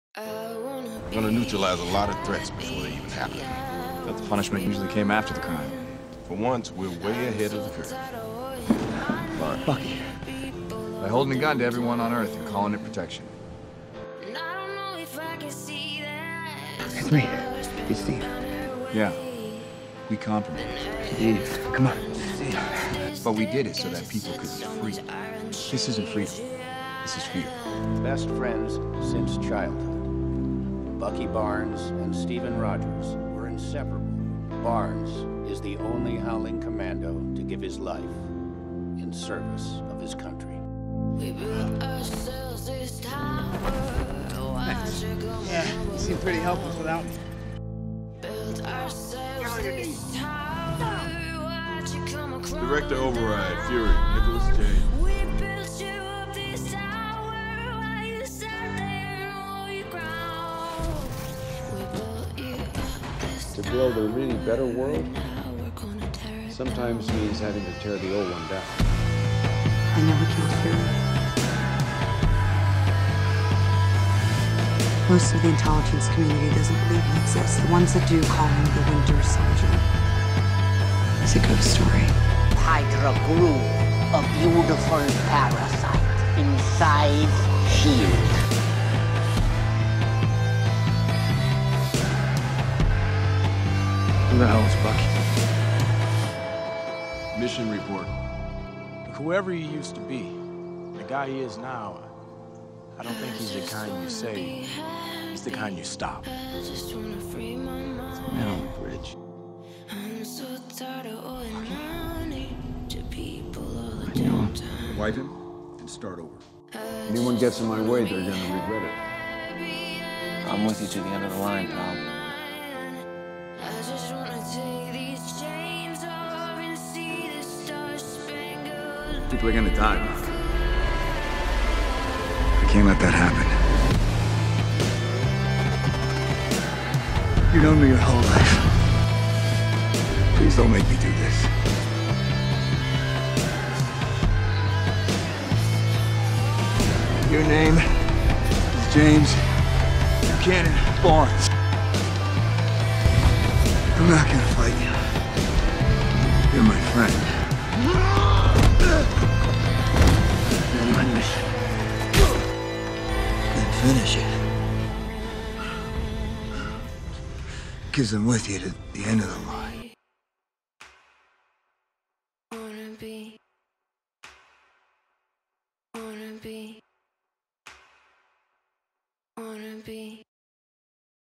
We're gonna neutralize a lot of threats before they even happen. But the punishment usually came after the crime. For once, we're way ahead of the curve. Bart. Bucky. By holding a gun to everyone on Earth and calling it protection. It's me. It's Steve. Yeah. We compromised. Steve, come on. Steve. But we did it so that people could be free. This isn't freedom. This is fear. Best friends since childhood. Bucky Barnes and Stephen Rogers were inseparable. Barnes is the only Howling Commando to give his life in service of his country. We built ourselves this tower. Thanks. Yeah, you seem pretty helpless without me. Built ourselves this tower. Watch it come across. Director Override, Fury, Nicholas J. We built you up this tower while you sat there on your ground. We built you up this To build a really better world tower. We're gonna tear it sometimes means having to tear the old one down. I know we can't hear it. Most of the intelligence community doesn't believe he exists. The ones that do call him the Winter Soldier. It's a ghost story. Hydra grew a beautiful parasite inside S.H.I.E.L.D. Who the hell is Bucky? Mission report. Whoever he used to be, the guy he is now, I don't think he's the kind you say. He's the kind you stop. I just wanna free my mind. Man on the bridge. I'm so tired of owing money to people all the damn time. Wipe him and start over. Anyone gets in my way, they're gonna regret it. I'm with you to the end of the line, pal. I just wanna take these chains off and see the stars spangled. People are gonna die, Buck. I can't let that happen. You know me your whole life. Please don't make me do this. Your name is James Buchanan Barnes. I'm not gonna fight you. You're my friend. And my mission. Then finish it. Because I'm with you to the end of the line. Wanna be, wanna be, wanna be.